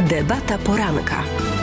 Debata poranka.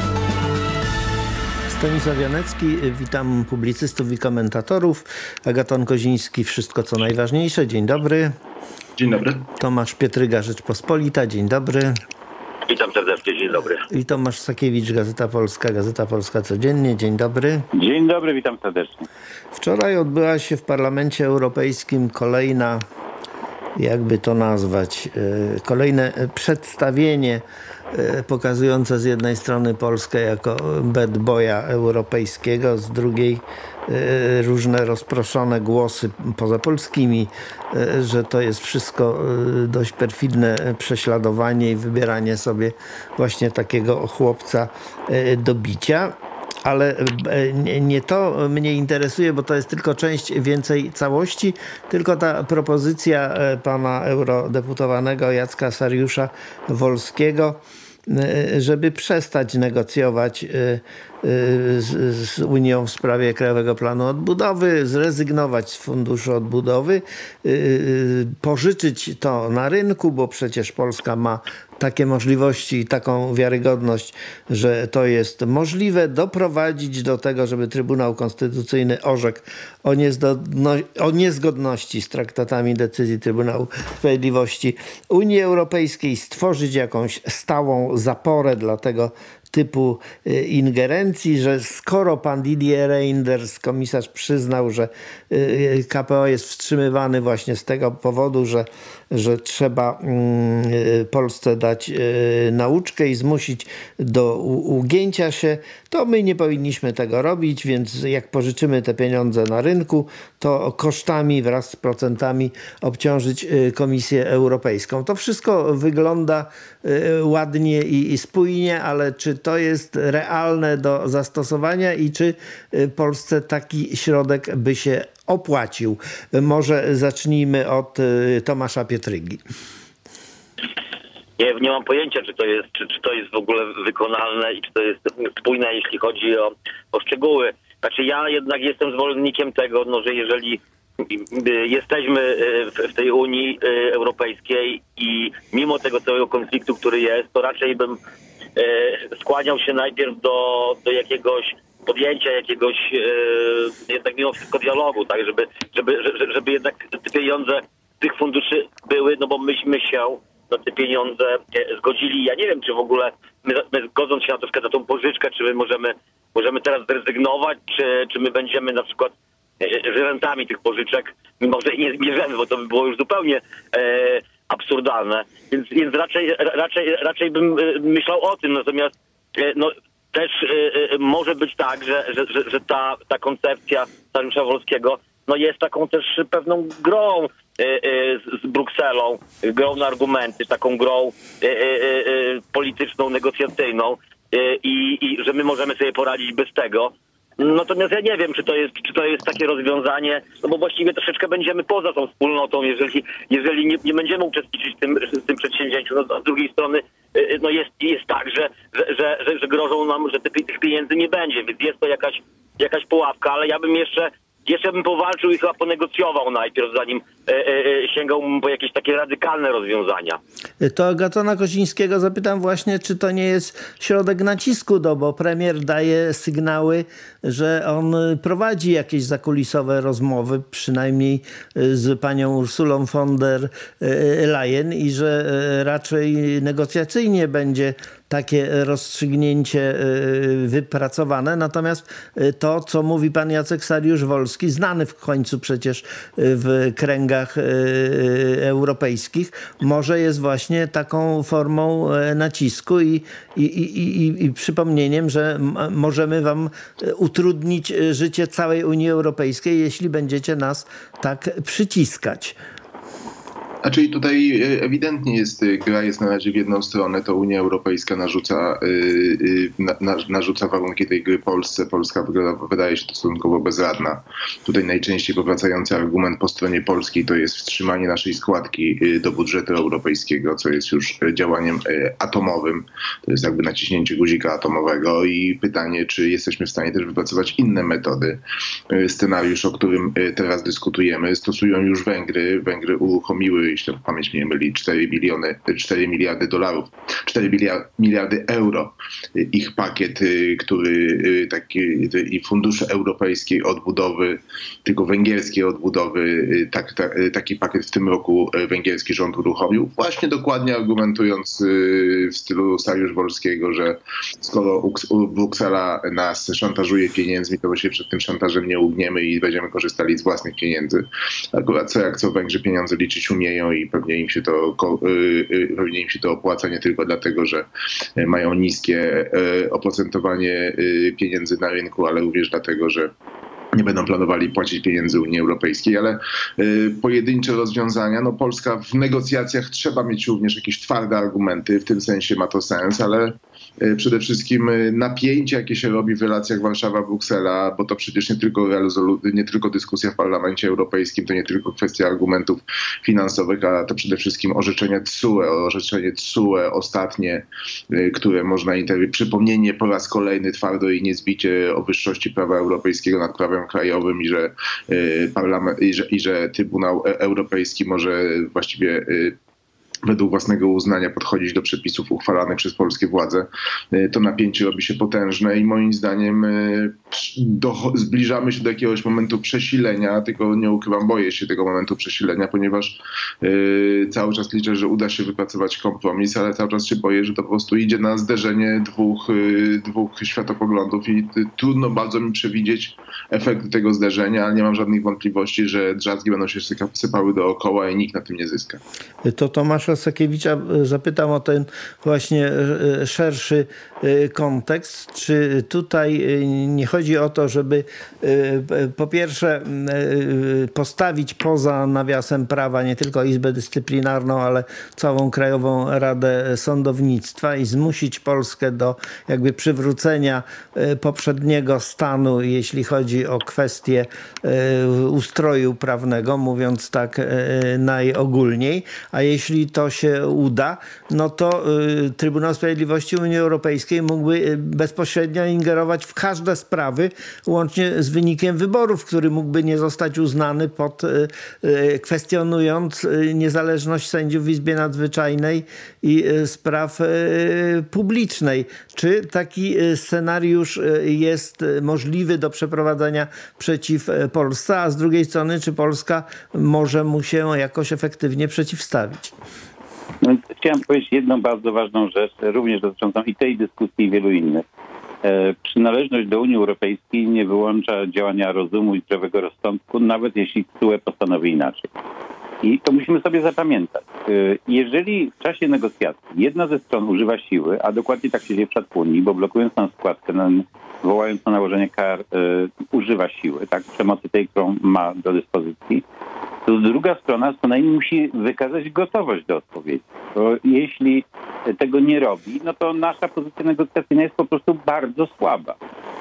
Stanisław Janecki, witam publicystów i komentatorów. Agaton Koziński, Wszystko co najważniejsze. Dzień dobry. Dzień dobry. Tomasz Pietryga, Rzeczpospolita. Dzień dobry. Witam serdecznie, dzień dobry. I Tomasz Sakiewicz, Gazeta Polska Codziennie. Dzień dobry. Dzień dobry, witam serdecznie. Wczoraj odbyła się w Parlamencie Europejskim kolejna, jakby to nazwać, kolejne przedstawienie pokazujące z jednej strony Polskę jako bad boya europejskiego, z drugiej różne rozproszone głosy pozapolskimi, że to jest wszystko dość perfidne prześladowanie i wybieranie sobie właśnie takiego chłopca do bicia. Ale nie to mnie interesuje, bo to jest tylko część więcej całości, tylko ta propozycja pana eurodeputowanego Jacka Sariusza-Wolskiego, żeby przestać negocjować z Unią w sprawie Krajowego Planu Odbudowy, zrezygnować z Funduszu Odbudowy, pożyczyć to na rynku, bo przecież Polska ma takie możliwości i taką wiarygodność, że to jest możliwe, doprowadzić do tego, żeby Trybunał Konstytucyjny orzekł o niezgodności z traktatami decyzji Trybunału Sprawiedliwości Unii Europejskiej, stworzyć jakąś stałą zaporę dla tego typu ingerencji, że skoro pan Didier Reynders, komisarz, przyznał, że KPO jest wstrzymywany właśnie z tego powodu, że trzeba Polsce dać nauczkę i zmusić do ugięcia się, to my nie powinniśmy tego robić, więc jak pożyczymy te pieniądze na rynku, to kosztami wraz z procentami obciążyć Komisję Europejską. To wszystko wygląda ładnie i spójnie, ale czy to jest realne do zastosowania i czy Polsce taki środek by się opłacił? Może zacznijmy od Tomasza Pietrygi. Nie mam pojęcia, czy to jest w ogóle wykonalne i czy to jest spójne, jeśli chodzi o szczegóły. Znaczy ja jednak jestem zwolennikiem tego, że jeżeli jesteśmy w tej Unii Europejskiej i mimo tego całego konfliktu, który jest, to raczej bym skłaniał się najpierw do jakiegoś podjęcia jakiegoś jednak mimo wszystko dialogu, tak, żeby jednak te pieniądze tych funduszy były, no bo myśmy się na te pieniądze zgodzili. Ja nie wiem, czy w ogóle my zgodząc się na przykład na tą pożyczkę, czy my możemy teraz zrezygnować, czy my będziemy na przykład żerentami tych pożyczek, mimo że nie zbierzemy, bo to by było już zupełnie absurdalne. Więc raczej bym myślał o tym. Natomiast też może być tak, że ta koncepcja Sariusza Wolskiego jest taką też pewną grą z Brukselą, grą na argumenty, taką grą polityczną, negocjacyjną i że my możemy sobie poradzić bez tego. Natomiast ja nie wiem, czy to jest takie rozwiązanie, bo właściwie troszeczkę będziemy poza tą wspólnotą, jeżeli nie będziemy uczestniczyć w tym przedsięwzięciu. No, z drugiej strony jest tak, że grożą nam, że tych pieniędzy nie będzie, więc jest to jakaś pułapka, ale ja bym jeszcze bym powalczył i chyba ponegocjował najpierw, zanim sięgałbym po jakieś takie radykalne rozwiązania. To Agatona Kozińskiego zapytam właśnie, czy to nie jest środek nacisku, bo premier daje sygnały, że on prowadzi jakieś zakulisowe rozmowy, przynajmniej z panią Ursulą von der Leyen i że raczej negocjacyjnie będzie takie rozstrzygnięcie wypracowane. Natomiast to, co mówi pan Jacek Sariusz-Wolski, znany w końcu przecież w kręgach europejskich, może jest właśnie taką formą nacisku i przypomnieniem, że możemy wam utrudnić życie całej Unii Europejskiej, jeśli będziecie nas tak przyciskać. Znaczy tutaj ewidentnie gra jest na razie w jedną stronę, to Unia Europejska narzuca warunki tej gry Polsce. Polska wydaje się stosunkowo bezradna. Tutaj najczęściej powracający argument po stronie polskiej to jest wstrzymanie naszej składki do budżetu europejskiego, co jest już działaniem atomowym. To jest jakby naciśnięcie guzika atomowego i pytanie, czy jesteśmy w stanie też wypracować inne metody. Scenariusz, o którym teraz dyskutujemy, stosują już Węgry. Węgry uruchomiły jeśli pamięć mnie myli, 4 miliardy dolarów, 4 miliardy euro. Ich pakiet, i fundusze europejskiej odbudowy, tylko węgierskiej odbudowy, taki pakiet w tym roku węgierski rząd uruchomił, właśnie dokładnie argumentując w stylu Saryusz-Wolskiego, że skoro Bruksela nas szantażuje pieniędzmi, to się przed tym szantażem nie ugniemy i będziemy korzystali z własnych pieniędzy. Akurat co Węgrzy pieniądze liczyć umieją i pewnie im się to opłaca nie tylko dlatego, że mają niskie oprocentowanie pieniędzy na rynku, ale również dlatego, że nie będą planowali płacić pieniędzy Unii Europejskiej, ale pojedyncze rozwiązania, no Polska w negocjacjach trzeba mieć również jakieś twarde argumenty, w tym sensie ma to sens, ale przede wszystkim napięcie, jakie się robi w relacjach Warszawa-Bruksela, bo to przecież nie tylko dyskusja w Parlamencie Europejskim, to nie tylko kwestia argumentów finansowych, a to przede wszystkim orzeczenie TSUE ostatnie, które można przypomnienie po raz kolejny twardo i niezbicie o wyższości prawa europejskiego nad prawem krajowym i że Trybunał Europejski może właściwie według własnego uznania podchodzić do przepisów uchwalanych przez polskie władze, to napięcie robi się potężne i moim zdaniem zbliżamy się do jakiegoś momentu przesilenia, tylko nie ukrywam, boję się tego momentu przesilenia, ponieważ cały czas liczę, że uda się wypracować kompromis, ale cały czas się boję, że to po prostu idzie na zderzenie dwóch światopoglądów i trudno bardzo mi przewidzieć efekt tego zderzenia, ale nie mam żadnych wątpliwości, że drzazgi będą się sypały dookoła i nikt na tym nie zyska. To Tomasza Sakiewicza zapytam o ten właśnie szerszy kontekst. Czy tutaj nie chodzi o to, żeby po pierwsze postawić poza nawiasem prawa nie tylko Izbę Dyscyplinarną, ale całą Krajową Radę Sądownictwa i zmusić Polskę do jakby przywrócenia poprzedniego stanu, jeśli chodzi o kwestie ustroju prawnego, mówiąc tak najogólniej, a jeśli to się uda, no to Trybunał Sprawiedliwości Unii Europejskiej mógłby bezpośrednio ingerować w każde sprawy, łącznie z wynikiem wyborów, który mógłby nie zostać uznany kwestionując niezależność sędziów w Izbie Nadzwyczajnej i spraw publicznej. Czy taki scenariusz jest możliwy do przeprowadzenia przeciw Polsce, a z drugiej strony, czy Polska może mu się jakoś efektywnie przeciwstawić? No, chciałem powiedzieć jedną bardzo ważną rzecz, również dotyczącą i tej dyskusji i wielu innych. Przynależność do Unii Europejskiej nie wyłącza działania rozumu i zdrowego rozsądku, nawet jeśli TSUE postanowi inaczej. I to musimy sobie zapamiętać. Jeżeli w czasie negocjacji jedna ze stron używa siły, a dokładnie tak się dzieje w przypadku Unii, bo blokując nam składkę, wołając na nałożenie kar, używa siły, tak, przemocy tej, którą ma do dyspozycji, to druga strona co najmniej musi wykazać gotowość do odpowiedzi. Bo jeśli tego nie robi, no to nasza pozycja negocjacyjna jest po prostu bardzo słaba.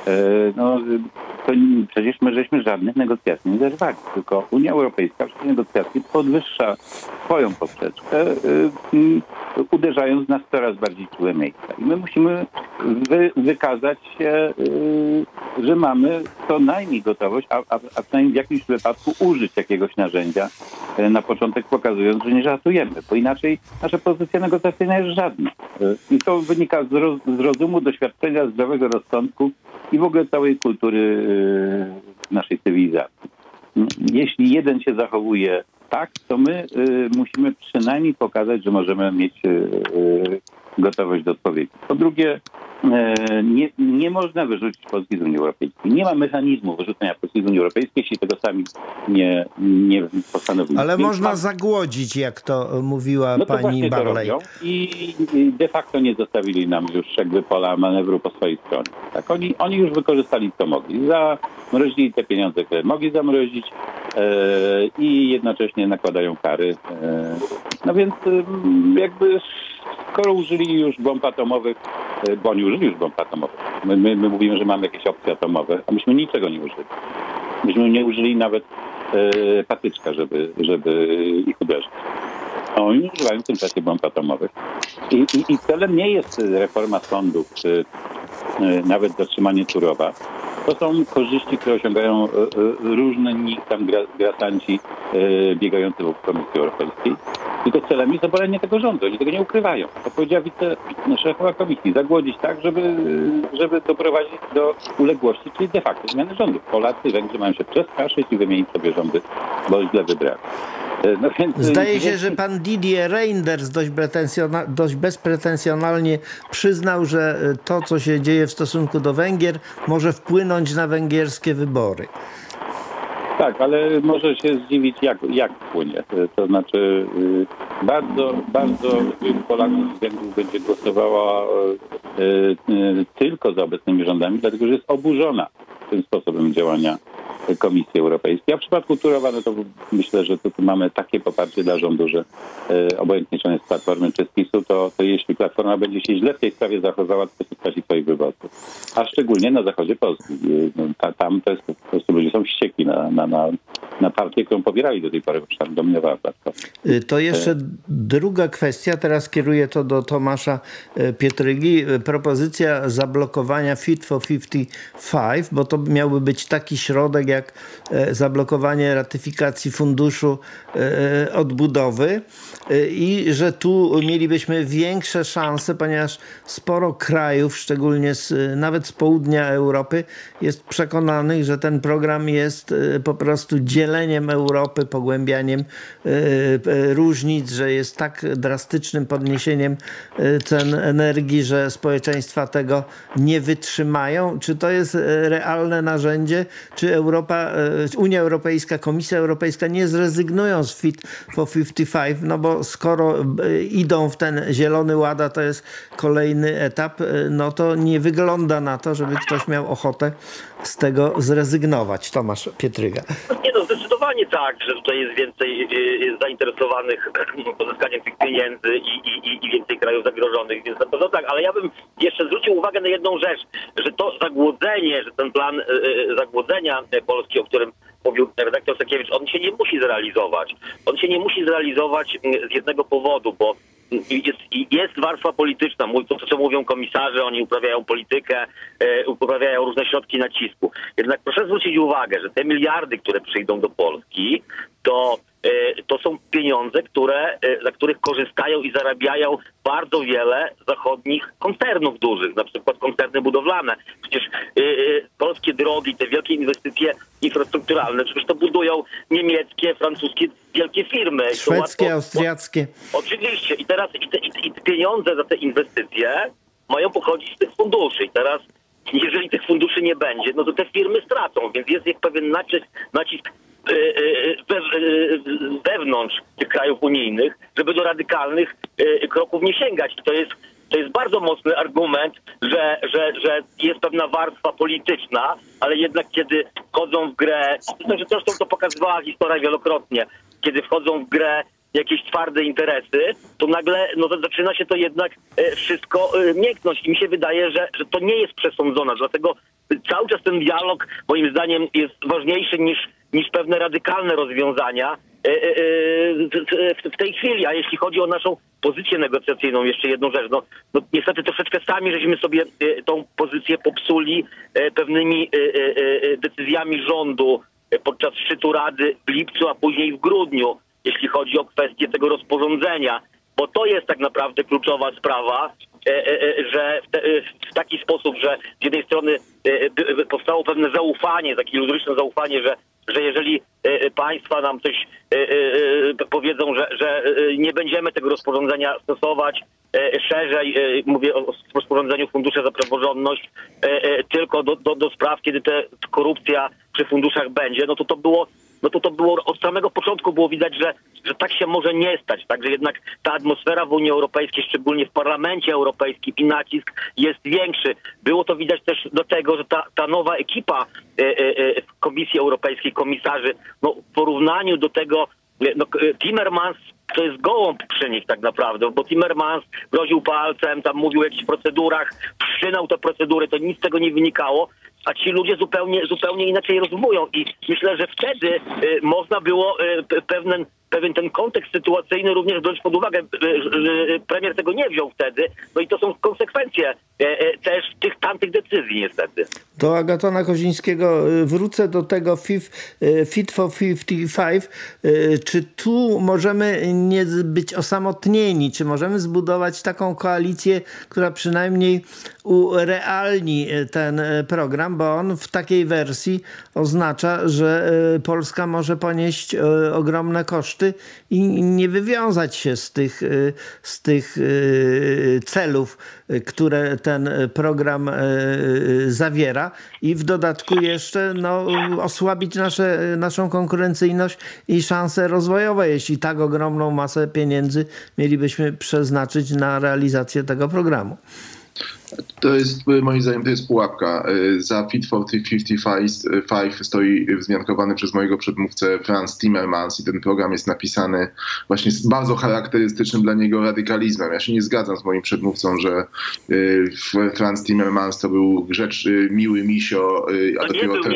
To przecież my żeśmy żadnych negocjacji nie zerwali, tylko Unia Europejska w negocjacji podwyższa swoją poprzeczkę, uderzając nas w coraz bardziej czułe miejsca. I my musimy wykazać się, że mamy co najmniej gotowość, a przynajmniej w jakimś wypadku użyć jakiegoś narzędzia, na początek pokazując, że nie żartujemy, bo inaczej nasza pozycja negocjacyjna jest żadna. I to wynika z rozumu, doświadczenia, zdrowego rozsądku i w ogóle całej kultury naszej cywilizacji. Jeśli jeden się zachowuje tak, to my musimy przynajmniej pokazać, że możemy mieć gotowość do odpowiedzi. Po drugie, nie można wyrzucić Polski z Unii Europejskiej. Nie ma mechanizmu wyrzucenia Polski z Unii Europejskiej, jeśli tego sami nie postanowimy. Ale można zagłodzić, jak to mówiła pani Barley. I de facto nie zostawili nam już jakby pola manewru po swojej stronie. Tak, oni już wykorzystali co mogli. Zamrozili te pieniądze, które mogli zamrozić i jednocześnie nakładają kary. No więc jakby skoro użyli już bomb atomowych, bo oni użyli już bomb atomowych. My mówimy, że mamy jakieś opcje atomowe, a myśmy niczego nie użyli. Myśmy nie użyli nawet patyczka, żeby ich uderzyć. A oni używają w tym czasie bomb atomowych. I celem nie jest reforma sądów, czy nawet zatrzymanie Turowa. To są korzyści, które osiągają różni tam grasanci biegający wokół Komisji Europejskiej. tylko celem jest obalenie tego rządu. Oni tego nie ukrywają. To powiedziała szefowa komisji. Zagłodzić tak, żeby doprowadzić do uległości, czyli de facto zmiany rządu. Polacy, Węgrzy mają się przeskarżyć i wymienić sobie rządy, bo źle wybrali. No więc, zdaje się, że pan Didier Reynders dość bezpretensjonalnie przyznał, że to, co się dzieje w stosunku do Węgier, może wpłynąć na węgierskie wybory. Tak, ale może się zdziwić, jak wpłynie. To znaczy bardzo wielu Polaków z Węgrów będzie głosowała tylko za obecnymi rządami, dlatego że jest oburzona tym sposobem działania Komisji Europejskiej. A w przypadku Turowa, no to myślę, że tu mamy takie poparcie dla rządu, że obojętnie czy on jest z Platformy czy z PiS-u, to jeśli Platforma będzie się źle w tej sprawie zachowała, to straci swoich wyborców. A szczególnie na zachodzie Polski. Tam to jest po prostu ludzie są wściekli na partię, którą pobierali do tej pory, bo tam dominowała Platforma. To jeszcze druga kwestia, teraz kieruję to do Tomasza Pietrygi. Propozycja zablokowania Fit for 55, bo to miałby być taki środek jak zablokowanie ratyfikacji Funduszu Odbudowy i że tu mielibyśmy większe szanse, ponieważ sporo krajów, szczególnie nawet z południa Europy, jest przekonanych, że ten program jest po prostu dzieleniem Europy, pogłębianiem różnic, że jest tak drastycznym podniesieniem cen energii, że społeczeństwa tego nie wytrzymają. Czy to jest realne narzędzie? Czy Unia Europejska, Komisja Europejska nie zrezygnują z Fit for 55, no bo skoro idą w ten zielony ład, a to jest kolejny etap, no to nie wygląda na to, żeby ktoś miał ochotę z tego zrezygnować. Tomasz Pietryga. Nie, no zdecydowanie tak, że tutaj jest więcej zainteresowanych pozyskaniem tych pieniędzy i więcej krajów zagrożonych, więc na pewno tak, ale ja bym jeszcze zwrócił uwagę na jedną rzecz, że to zagłodzenie, że ten plan zagłodzenia Polski, o którym mówił redaktor Sekiewicz, on się nie musi zrealizować. On się nie musi zrealizować z jednego powodu, bo jest warstwa polityczna, to co mówią komisarze, oni uprawiają politykę, uprawiają różne środki nacisku. Jednak proszę zwrócić uwagę, że te miliardy, które przyjdą do Polski, to są pieniądze, za których korzystają i zarabiają bardzo wiele zachodnich koncernów dużych, na przykład koncerny budowlane. Przecież polskie drogi, te wielkie inwestycje infrastrukturalne, przecież to budują niemieckie, francuskie wielkie firmy. Szwedzkie, austriackie. Oczywiście. I teraz i pieniądze za te inwestycje mają pochodzić z tych funduszy. I teraz jeżeli tych funduszy nie będzie, no to te firmy stracą, więc jest pewien nacisk wewnątrz tych krajów unijnych, żeby do radykalnych kroków nie sięgać. I to jest bardzo mocny argument, że jest pewna warstwa polityczna, ale jednak kiedy wchodzą w grę, zresztą to pokazywała historia wielokrotnie, kiedy wchodzą w grę jakieś twarde interesy, to nagle zaczyna się to jednak wszystko mięknąć. I mi się wydaje, że to nie jest przesądzone. Dlatego cały czas ten dialog moim zdaniem jest ważniejszy niż pewne radykalne rozwiązania w tej chwili. A jeśli chodzi o naszą pozycję negocjacyjną, jeszcze jedną rzecz. No niestety troszeczkę sami żeśmy sobie tą pozycję popsuli pewnymi decyzjami rządu podczas szczytu Rady w lipcu, a później w grudniu, jeśli chodzi o kwestię tego rozporządzenia. Bo to jest tak naprawdę kluczowa sprawa, że w taki sposób, że z jednej strony powstało pewne zaufanie, takie iluzoryczne zaufanie, że jeżeli państwa nam coś powiedzą, że nie będziemy tego rozporządzenia stosować szerzej, mówię o rozporządzeniu Fundusze za Praworządność, tylko do spraw, kiedy ta korupcja przy funduszach będzie, no to było od samego początku było widać, że tak się może nie stać. Także jednak ta atmosfera w Unii Europejskiej, szczególnie w Parlamencie Europejskim i nacisk jest większy. Było to widać też do tego, że ta nowa ekipa w Komisji Europejskiej, komisarzy, w porównaniu do tego, Timmermans to jest gołąb przy nich tak naprawdę, bo Timmermans groził palcem, tam mówił o jakichś procedurach, wszczynał te procedury, to nic z tego nie wynikało, a ci ludzie zupełnie inaczej rozumują i myślę, że wtedy można było pewien ten kontekst sytuacyjny również brać pod uwagę, że premier tego nie wziął wtedy, no i to są konsekwencje też tych tamtych decyzji niestety. Do Agatona Kozińskiego wrócę do tego Fit for 55. Czy tu możemy nie być osamotnieni? Czy możemy zbudować taką koalicję, która przynajmniej urealni ten program, bo on w takiej wersji oznacza, że Polska może ponieść ogromne koszty i nie wywiązać się z tych celów, które ten program zawiera i w dodatku jeszcze osłabić naszą konkurencyjność i szanse rozwojowe, jeśli tak ogromną masę pieniędzy mielibyśmy przeznaczyć na realizację tego programu. To jest, moim zdaniem, to jest pułapka. Za Fit for 55 stoi wzmiankowany przez mojego przedmówcę Frans Timmermans i ten program jest napisany właśnie z bardzo charakterystycznym dla niego radykalizmem. Ja się nie zgadzam z moim przedmówcą, że Frans Timmermans to był miły misio, a dopiero teraz...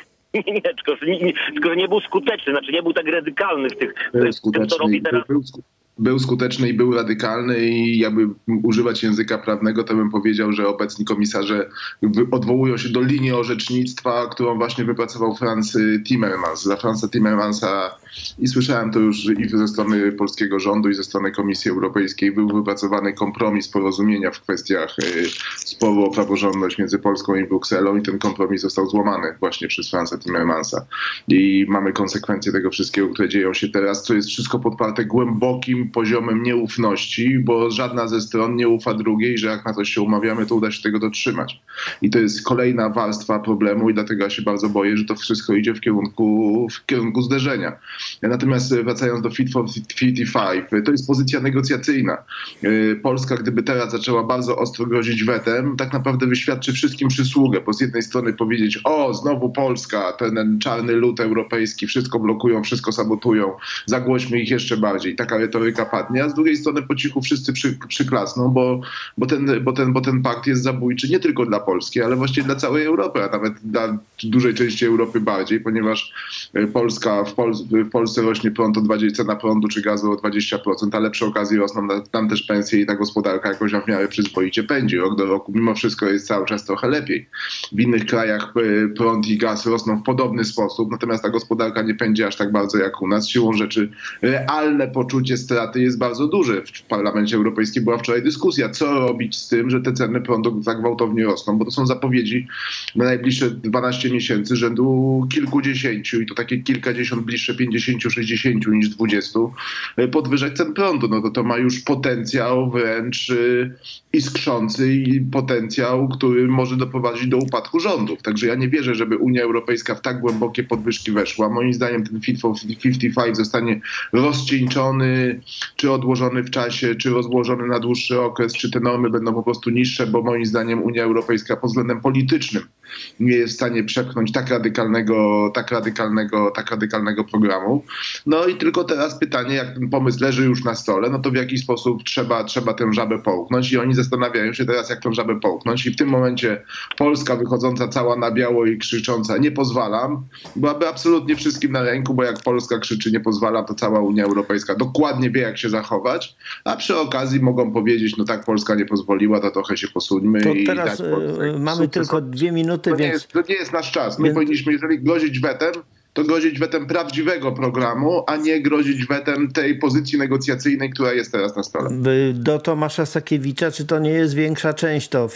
Tylko nie był skuteczny, znaczy nie był tak radykalny w tym, co robi teraz. Był skuteczny i był radykalny i jakby używać języka prawnego, to bym powiedział, że obecni komisarze odwołują się do linii orzecznictwa, którą właśnie wypracował Frans Timmermans. Za Fransa Timmermansa, i słyszałem to już i ze strony polskiego rządu, i ze strony Komisji Europejskiej, był wypracowany kompromis porozumienia w kwestiach sporu o praworządność między Polską i Brukselą i ten kompromis został złamany właśnie przez Fransa Timmermansa. I mamy konsekwencje tego wszystkiego, które dzieją się teraz, co jest wszystko podparte głębokim poziomem nieufności, bo żadna ze stron nie ufa drugiej, że jak na coś się umawiamy, to uda się tego dotrzymać. I to jest kolejna warstwa problemu i dlatego ja się bardzo boję, że to wszystko idzie w kierunku zderzenia. Natomiast wracając do Fit for 55, to jest pozycja negocjacyjna. Polska, gdyby teraz zaczęła bardzo ostro grozić wetem, tak naprawdę wyświadczy wszystkim przysługę, bo z jednej strony powiedzieć, o, znowu Polska, ten czarny lud europejski, wszystko blokują, wszystko sabotują, zagłośmy ich jeszcze bardziej. Taka retoryka padnie, a z drugiej strony po cichu wszyscy przyklasną, bo ten pakt jest zabójczy nie tylko dla Polski, ale właściwie dla całej Europy, a nawet dla dużej części Europy bardziej, ponieważ w Polsce rośnie cena prądu czy gazu o 20%, ale przy okazji rosną tam też pensje i ta gospodarka jakoś w miarę przyzwoicie pędzi. Rok do roku mimo wszystko jest cały czas trochę lepiej. W innych krajach prąd i gaz rosną w podobny sposób, natomiast ta gospodarka nie pędzi aż tak bardzo jak u nas. Siłą rzeczy realne poczucie straty jest bardzo duże. W Parlamencie Europejskim była wczoraj dyskusja, co robić z tym, że te ceny prądu tak gwałtownie rosną, bo to są zapowiedzi na najbliższe 12 miesięcy rzędu kilkudziesięciu i to takie kilkadziesiąt, bliższe 50, 60 niż 20 podwyżek cen prądu. No to ma już potencjał wręcz iskrzący i potencjał, który może doprowadzić do upadku rządów. Także ja nie wierzę, żeby Unia Europejska w tak głębokie podwyżki weszła. Moim zdaniem ten Fit for 55 zostanie rozcieńczony, czy odłożony w czasie, czy rozłożony na dłuższy okres, czy te normy będą po prostu niższe, bo moim zdaniem Unia Europejska pod względem politycznym nie jest w stanie przepchnąć tak radykalnego programu. No i tylko teraz pytanie, jak ten pomysł leży już na stole, no to w jaki sposób trzeba tę żabę połknąć i oni zastanawiają się teraz, jak tę żabę połknąć i w tym momencie Polska wychodząca cała na biało i krzycząca nie pozwalam, byłaby absolutnie wszystkim na ręku, bo jak Polska krzyczy nie pozwalam, to cała Unia Europejska dokładnie wie, jak się zachować, a przy okazji mogą powiedzieć, no tak, Polska nie pozwoliła, to trochę się posuńmy. To i teraz tak, mamy tylko 2 minuty, to nie jest nasz czas. My powinniśmy, jeżeli grozić wetem, to grozić wetem prawdziwego programu, a nie grozić wetem tej pozycji negocjacyjnej, która jest teraz na stole. Do Tomasza Sakiewicza, czy to nie jest większa część to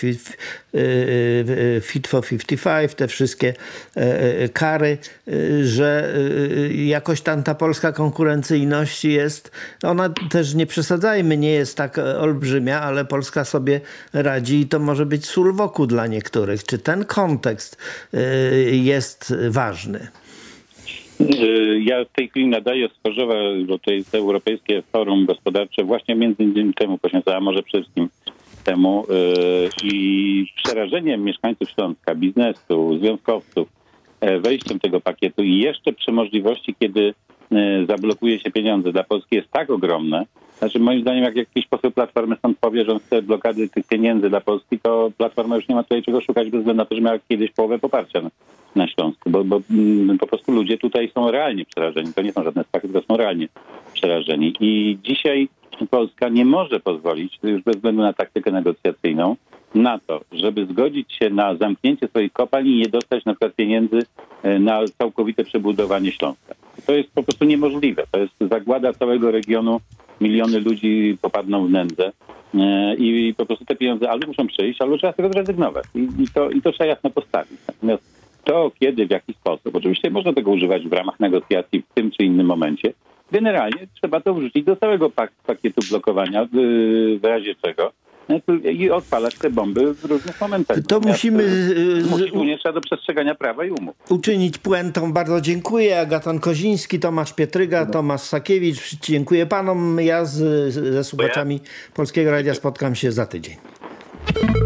Fit for 55, te wszystkie kary, że jakoś tam ta polska konkurencyjność jest, ona też nie przesadzajmy, nie jest tak olbrzymia, ale Polska sobie radzi i to może być sól wokół dla niektórych. Czy ten kontekst jest ważny? Ja w tej chwili nadaję z Chorzowa, bo to jest Europejskie Forum Gospodarcze, właśnie między innymi temu poświęcone, a może przede wszystkim temu. I przerażeniem mieszkańców Śląska, biznesu, związkowców, wejściem tego pakietu i jeszcze przy możliwości, kiedy zablokuje się pieniądze dla Polski, jest tak ogromne. Znaczy moim zdaniem, jak jakiś poseł Platformy stąd powie, że on chce blokady tych pieniędzy dla Polski, to Platforma już nie ma tutaj czego szukać bez względu na to, że miała kiedyś połowę poparcia na Śląsku, bo po prostu ludzie tutaj są realnie przerażeni. To nie są żadne strachy, tylko są realnie przerażeni. I dzisiaj Polska nie może pozwolić, już bez względu na taktykę negocjacyjną, na to, żeby zgodzić się na zamknięcie swoich kopalń i nie dostać na przykład pieniędzy na całkowite przebudowanie Śląska. To jest po prostu niemożliwe. To jest zagłada całego regionu. Miliony ludzi popadną w nędzę i po prostu te pieniądze albo muszą przyjść, albo trzeba z tego zrezygnować. I to trzeba jasno postawić. Natomiast to, kiedy, w jaki sposób, oczywiście można tego używać w ramach negocjacji w tym czy innym momencie, generalnie trzeba to wrzucić do całego pakietu blokowania, w razie czego i odpalać te bomby w różnych momentach. To musimy również trzeba do przestrzegania prawa i umów. uczynić puentą. Bardzo dziękuję. Agaton Koziński, Tomasz Pietryga, Tomasz Sakiewicz. Dziękuję panom. Ja ze słuchaczami Polskiego Radia spotkam się za tydzień.